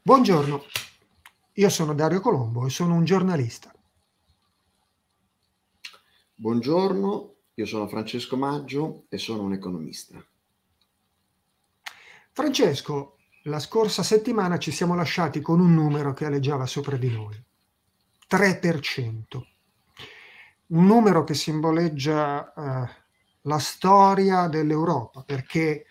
Buongiorno, io sono Dario Colombo e sono un giornalista. Buongiorno, io sono Francesco Maggio e sono un economista. Francesco, la scorsa settimana ci siamo lasciati con un numero che aleggiava sopra di noi, 3%. Un numero che simboleggia la storia dell'Europa, perché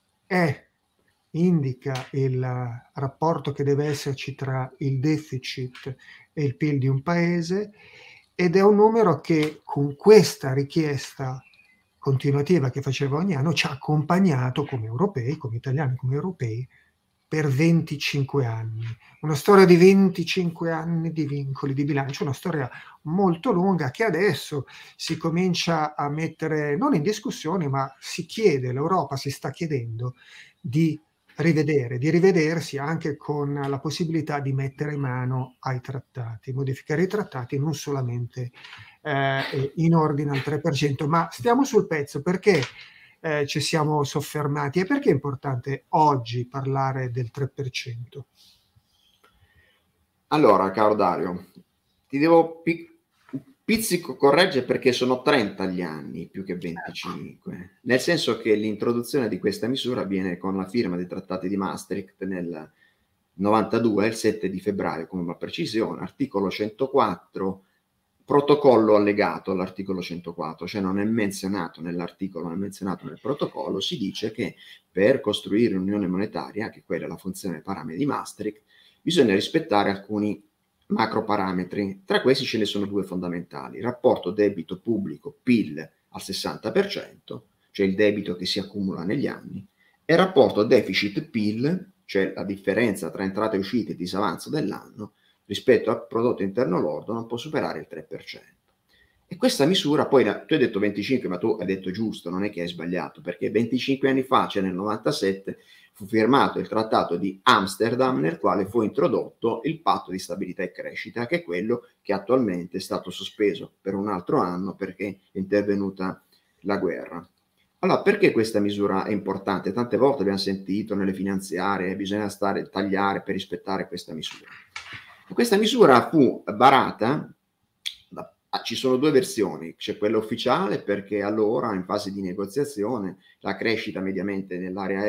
indica il rapporto che deve esserci tra il deficit e il PIL di un paese, ed è un numero che con questa richiesta continuativa che faceva ogni anno ci ha accompagnato come europei, come italiani, come europei, per 25 anni. Una storia di 25 anni di vincoli di bilancio, una storia molto lunga che adesso si comincia a mettere non in discussione, ma si chiede, l'Europa si sta chiedendo di rivedersi anche con la possibilità di mettere mano ai trattati, modificare i trattati non solamente in ordine al 3%, ma stiamo sul pezzo perché ci siamo soffermati e perché è importante oggi parlare del 3%? Allora, caro Dario, ti devo un pizzico correggere perché sono 30 gli anni più che 25, nel senso che l'introduzione di questa misura avviene con la firma dei trattati di Maastricht nel 92, il 7 di febbraio, con una precisione, articolo 104, protocollo allegato all'articolo 104, cioè non è menzionato nell'articolo, non è menzionato nel protocollo, si dice che per costruire l'unione monetaria, che quella è la funzione dei parametri di Maastricht, bisogna rispettare alcuni macro parametri. Tra questi ce ne sono due fondamentali: rapporto debito pubblico PIL al 60%, cioè il debito che si accumula negli anni, e rapporto deficit PIL, cioè la differenza tra entrate e uscite e disavanzo dell'anno rispetto al prodotto interno lordo, non può superare il 3%. E questa misura, poi tu hai detto 25, ma tu hai detto giusto, non è che hai sbagliato, perché 25 anni fa, cioè nel 97, fu firmato il trattato di Amsterdam, nel quale fu introdotto il patto di stabilità e crescita, che è quello che attualmente è stato sospeso per un altro anno perché è intervenuta la guerra. Allora, perché questa misura è importante? Tante volte abbiamo sentito nelle finanziarie bisogna tagliare per rispettare questa misura. E questa misura fu varata, ci sono due versioni, c'è quella ufficiale perché allora in fase di negoziazione la crescita mediamente nell'area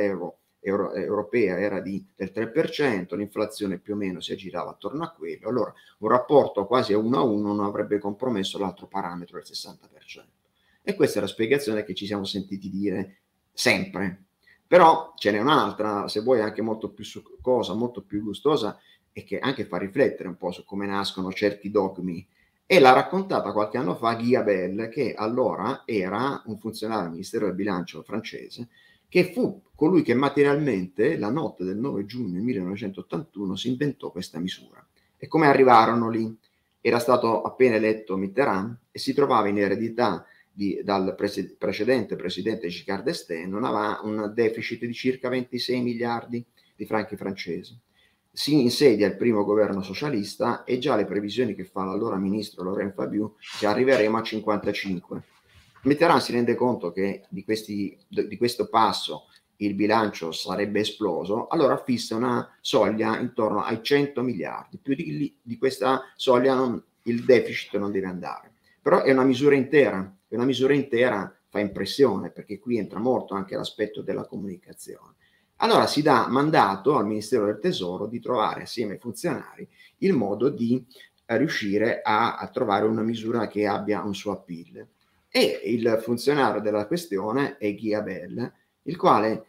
europea era del 3%, l'inflazione più o meno si aggirava attorno a quello, allora un rapporto quasi a 1 non avrebbe compromesso l'altro parametro del 60%. E questa è la spiegazione che ci siamo sentiti dire sempre. Però ce n'è un'altra, se vuoi anche molto più succosa, molto più gustosa, e che anche fa riflettere un po' su come nascono certi dogmi, e l'ha raccontata qualche anno fa Guy Abel, che allora era un funzionario del Ministero del Bilancio francese, che fu colui che materialmente la notte del 9 giugno 1981 si inventò questa misura. E come arrivarono lì? Era stato appena eletto Mitterrand e si trovava in eredità dal precedente presidente Giscard d'Estaing, non aveva un deficit di circa 26 miliardi di franchi francesi. Si insedia il primo governo socialista e già le previsioni che fa l'allora ministro Laurent Fabius che arriveremo a 55. Mitterrand si rende conto che di questo passo il bilancio sarebbe esploso, allora fissa una soglia intorno ai 100 miliardi. Più di questa soglia il deficit non deve andare. Però è una misura intera, e una misura intera fa impressione, perché qui entra molto anche l'aspetto della comunicazione. Allora si dà mandato al Ministero del Tesoro di trovare assieme ai funzionari il modo di riuscire a trovare una misura che abbia un suo appeal. E il funzionario della questione è Guy Abel, il quale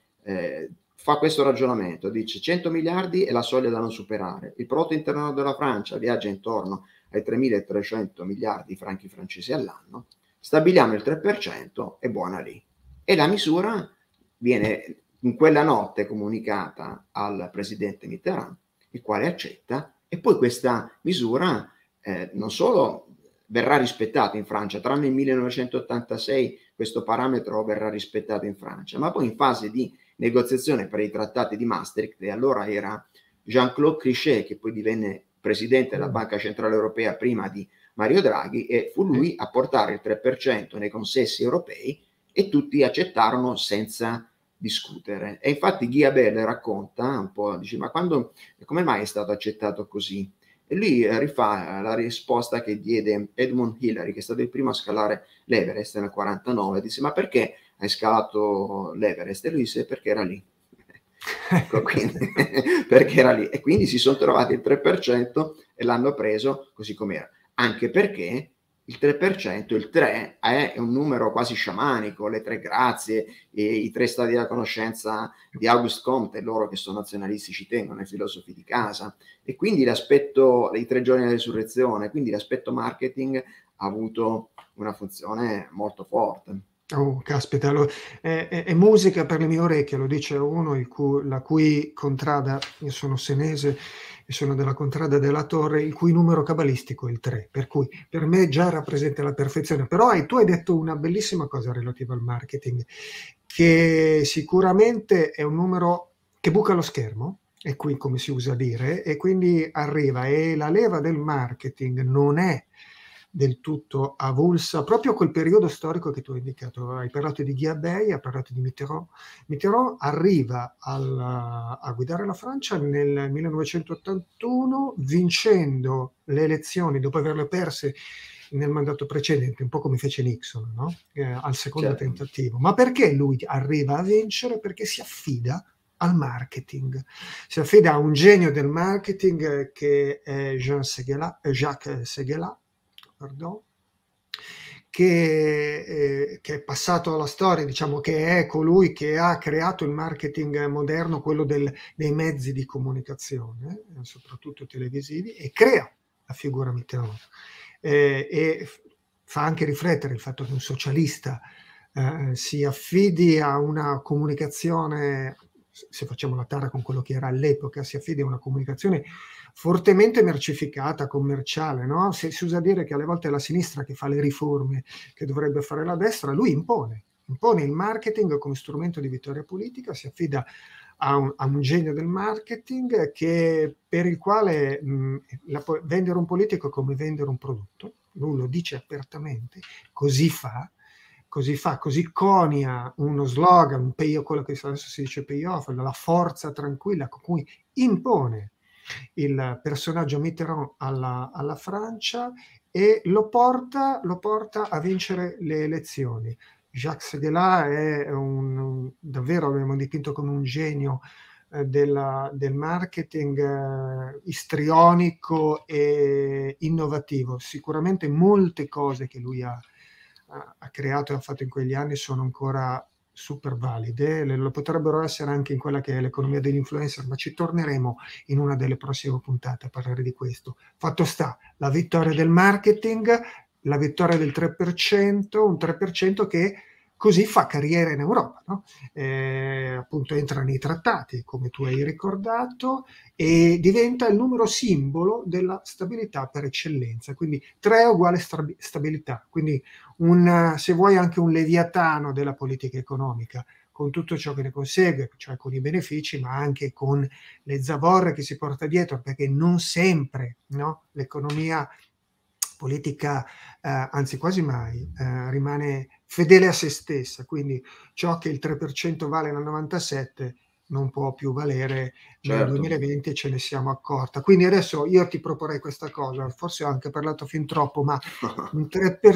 fa questo ragionamento, dice 100 miliardi è la soglia da non superare, il prodotto interno della Francia viaggia intorno ai 3.300 miliardi di franchi francesi all'anno, stabiliamo il 3% e buona lì. E la misura viene in quella notte comunicata al presidente Mitterrand, il quale accetta, e poi questa misura non solo verrà rispettata in Francia, tranne il 1986 questo parametro verrà rispettato in Francia, ma poi in fase di negoziazione per i trattati di Maastricht, e allora era Jean-Claude Trichet, che poi divenne presidente della Banca Centrale Europea prima di Mario Draghi, e fu lui a portare il 3% nei consessi europei, e tutti accettarono senza discutere. E infatti Guy Abel racconta un po', dice, ma come mai è stato accettato così? E lui rifà la risposta che diede Edmund Hillary, che è stato il primo a scalare l'Everest nel 49, dice, ma perché hai scalato l'Everest? E lui disse, perché era lì. Ecco, quindi, perché era lì. E quindi si sono trovati il 3% e l'hanno preso così com'era. Anche perché il 3%, il 3 è un numero quasi sciamanico, le tre grazie, i tre stati della conoscenza di Auguste Comte, loro che sono nazionalisti ci tengono, i filosofi di casa, e quindi l'aspetto, i 3 giorni della risurrezione, quindi l'aspetto marketing ha avuto una funzione molto forte. Oh, caspita, è musica per le mie orecchie, lo dice uno la cui contrada, io sono senese e sono della contrada della Torre, il cui numero cabalistico è il 3, per cui per me già rappresenta la perfezione. Però tu hai detto una bellissima cosa relativa al marketing, che sicuramente è un numero che buca lo schermo, e qui come si usa dire, e quindi arriva, e la leva del marketing non è del tutto avulsa proprio quel periodo storico che tu hai indicato. Hai parlato di Guy, hai parlato di Mitterrand. Mitterrand arriva a guidare la Francia nel 1981 vincendo le elezioni dopo averle perse nel mandato precedente, un po' come fece Nixon, no? Al secondo tentativo. Ma perché lui arriva a vincere? Perché si affida al marketing, si affida a un genio del marketing che è Jacques Seguela, che è passato alla storia, diciamo che è colui che ha creato il marketing moderno, quello dei mezzi di comunicazione, soprattutto televisivi, e crea la figura Mitterrand. E fa anche riflettere il fatto che un socialista si affidi a una comunicazione, se facciamo la tara con quello che era all'epoca, si affidi a una comunicazione fortemente mercificata, commerciale, no? Si usa dire che alle volte è la sinistra che fa le riforme che dovrebbe fare la destra, lui impone il marketing come strumento di vittoria politica, si affida a un genio del marketing per il quale vendere un politico è come vendere un prodotto, lui lo dice apertamente, così conia uno slogan, quello che adesso si dice payoff, la forza tranquilla con cui impone il personaggio Mitterrand alla Francia e lo porta a vincere le elezioni. Jacques Seguela è davvero abbiamo dipinto come un genio del marketing istrionico e innovativo. Sicuramente molte cose che lui ha creato e ha fatto in quegli anni sono ancora super valide, lo potrebbero essere anche in quella che è l'economia degli influencer, ma ci torneremo in una delle prossime puntate a parlare di questo. Fatto sta, la vittoria del marketing, la vittoria del 3%, un 3% che così fa carriera in Europa, no? Appunto entra nei trattati, come tu hai ricordato, e diventa il numero simbolo della stabilità per eccellenza, quindi 3 uguale stabilità, quindi se vuoi anche un leviatano della politica economica, con tutto ciò che ne consegue, cioè con i benefici, ma anche con le zavorre che si porta dietro, perché non sempre, no, l'economia politica, anzi quasi mai, rimane fedele a se stessa, quindi ciò che il 3% vale nel 97 non può più valere nel 2020 e ce ne siamo accorta. Quindi adesso io ti proporrei questa cosa, forse ho anche parlato fin troppo, ma un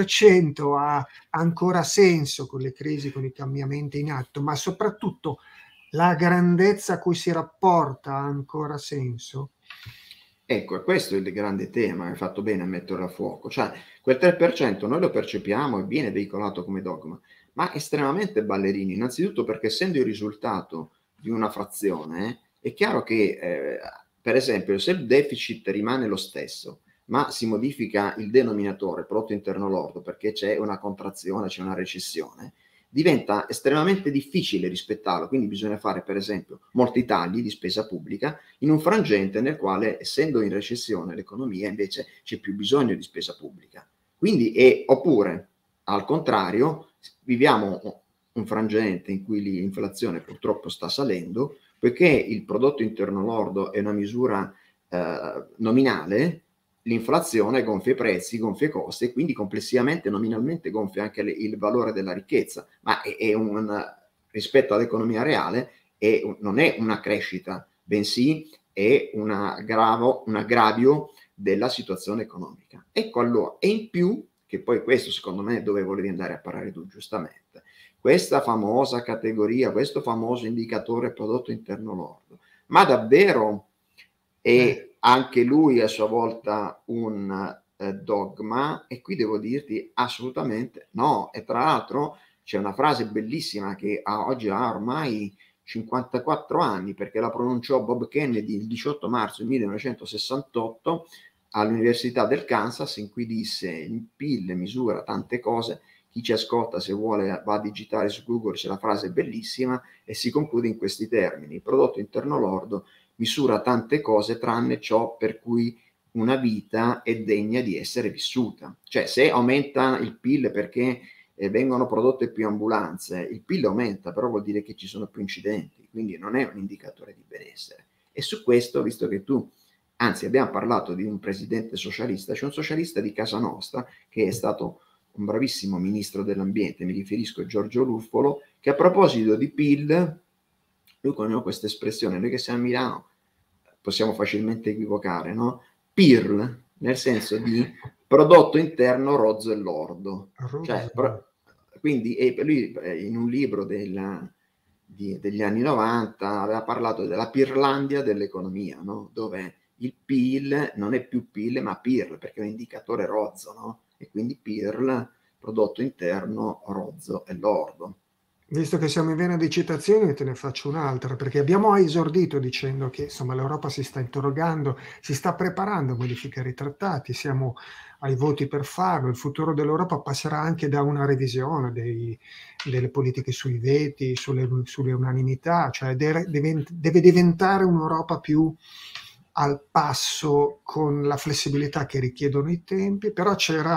3% ha ancora senso con le crisi, con i cambiamenti in atto, ma soprattutto la grandezza a cui si rapporta ha ancora senso? Ecco, questo è il grande tema, hai fatto bene a metterlo a fuoco, cioè quel 3% noi lo percepiamo e viene veicolato come dogma, ma estremamente ballerini, innanzitutto perché essendo il risultato di una frazione, è chiaro che, per esempio, se il deficit rimane lo stesso, ma si modifica il denominatore, il prodotto interno lordo, perché c'è una contrazione, c'è una recessione, diventa estremamente difficile rispettarlo, quindi bisogna fare per esempio molti tagli di spesa pubblica in un frangente nel quale, essendo in recessione l'economia, invece c'è più bisogno di spesa pubblica. Quindi oppure, al contrario, viviamo un frangente in cui l'inflazione purtroppo sta salendo, poiché il prodotto interno lordo è una misura nominale, l'inflazione gonfia i prezzi, gonfia i costi e quindi complessivamente, nominalmente gonfia anche il valore della ricchezza, ma è rispetto all'economia reale non è una crescita, bensì è un aggravio della situazione economica. Ecco allora, e in più, che poi questo secondo me è dove volevi andare a parlare tu giustamente, questa famosa categoria, questo famoso indicatore prodotto interno lordo, ma davvero è anche lui a sua volta un dogma? E qui devo dirti assolutamente no. E tra l'altro c'è una frase bellissima che oggi ha ormai 54 anni, perché la pronunciò Bob Kennedy il 18 marzo 1968 all'Università del Kansas, in cui disse: il PIL misura tante cose. Chi ci ascolta, se vuole, va a digitare su Google, c'è la frase bellissima e si conclude in questi termini: il prodotto interno lordo misura tante cose tranne ciò per cui una vita è degna di essere vissuta. Cioè, se aumenta il PIL perché vengono prodotte più ambulanze, il PIL aumenta, però vuol dire che ci sono più incidenti, quindi non è un indicatore di benessere. E su questo, visto che tu, anzi abbiamo parlato di un presidente socialista, c'è un socialista di casa nostra che è stato un bravissimo ministro dell'ambiente, mi riferisco a Giorgio Ruffolo, che a proposito di PIL, lui coniò questa espressione, noi che siamo a Milano possiamo facilmente equivocare, no? PIRL, nel senso di prodotto interno rozzo e lordo. Cioè, quindi lui in un libro degli anni 90 aveva parlato della Pirlandia dell'economia, no? Dove il PIL non è più PIL ma PIRL, perché è un indicatore rozzo, no? E quindi PIRL, prodotto interno rozzo e lordo. Visto che siamo in vena di citazioni, te ne faccio un'altra, perché abbiamo esordito dicendo che insomma l'Europa si sta interrogando, si sta preparando a modificare i trattati, siamo ai voti per farlo, il futuro dell'Europa passerà anche da una revisione delle politiche sui veti, sulle unanimità, cioè deve diventare un'Europa più al passo con la flessibilità che richiedono i tempi, però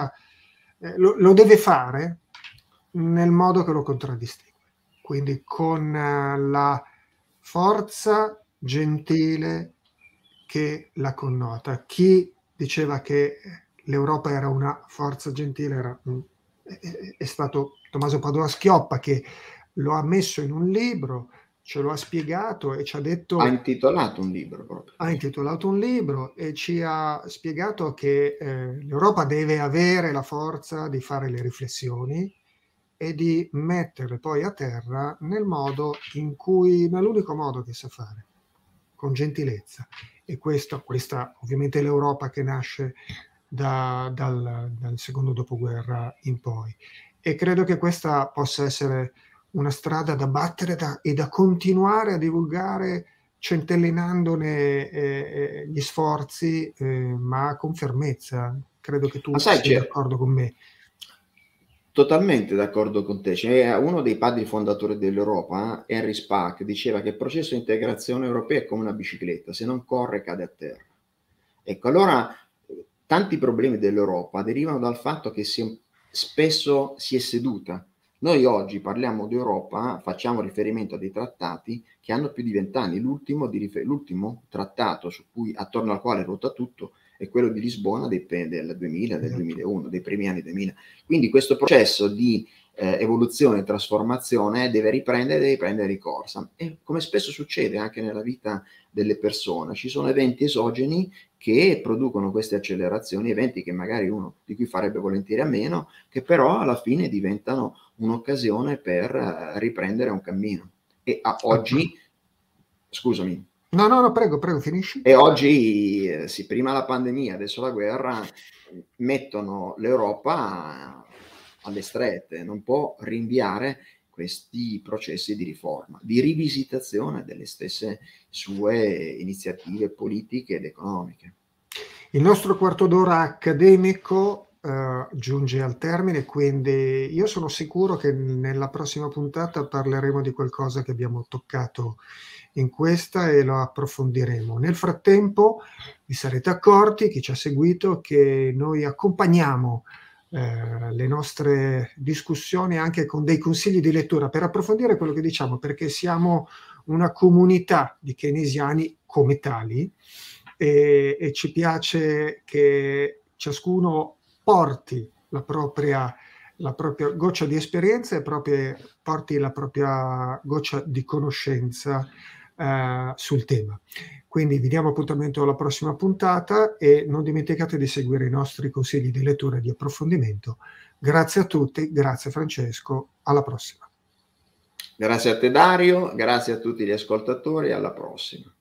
lo deve fare nel modo che lo contraddistingue. Quindi con la forza gentile che la connota. Chi diceva che l'Europa era una forza gentile è stato Tommaso Padoa-Schioppa, che lo ha messo in un libro, ce lo ha spiegato e ci ha detto... Ha intitolato un libro proprio. Ha intitolato un libro e ci ha spiegato che l'Europa deve avere la forza di fare le riflessioni e di metterle poi a terra nell'unico modo che sa fare, con gentilezza. E questa ovviamente è l'Europa che nasce dal secondo dopoguerra in poi. E credo che questa possa essere una strada da battere e da continuare a divulgare, centellinandone gli sforzi, ma con fermezza. Credo che tu sia d'accordo con me. Totalmente d'accordo con te. C'è uno dei padri fondatori dell'Europa, Henry Spaak, diceva che il processo di integrazione europea è come una bicicletta, se non corre cade a terra. Ecco, allora tanti problemi dell'Europa derivano dal fatto che spesso si è seduta. Noi oggi parliamo di Europa, facciamo riferimento a dei trattati che hanno più di 20 anni. L'ultimo trattato attorno al quale ruota tutto è quello di Lisbona del 2000, del 2001, dei primi anni 2000. Quindi questo processo di evoluzione e trasformazione deve prendere ricorsa. E come spesso succede anche nella vita delle persone, ci sono eventi esogeni che producono queste accelerazioni, eventi che magari uno di cui farebbe volentieri a meno, che però alla fine diventano un'occasione per riprendere un cammino. E oggi, scusami. No, prego, finisci. E oggi, prima la pandemia, adesso la guerra, mettono l'Europa alle strette, non può rinviare questi processi di riforma, di rivisitazione delle stesse sue iniziative politiche ed economiche. Il nostro quarto d'ora accademico giunge al termine, quindi io sono sicuro che nella prossima puntata parleremo di qualcosa che abbiamo toccato in questa e lo approfondiremo. Nel frattempo vi sarete accorti, chi ci ha seguito, che noi accompagniamo le nostre discussioni anche con dei consigli di lettura per approfondire quello che diciamo, perché siamo una comunità di keynesiani come tali e ci piace che ciascuno porti la propria la propria goccia di esperienza e porti la propria goccia di conoscenza sul tema. Quindi vi diamo appuntamento alla prossima puntata e non dimenticate di seguire i nostri consigli di lettura e di approfondimento. Grazie a tutti, grazie Francesco, alla prossima. Grazie a te Dario, grazie a tutti gli ascoltatori, alla prossima.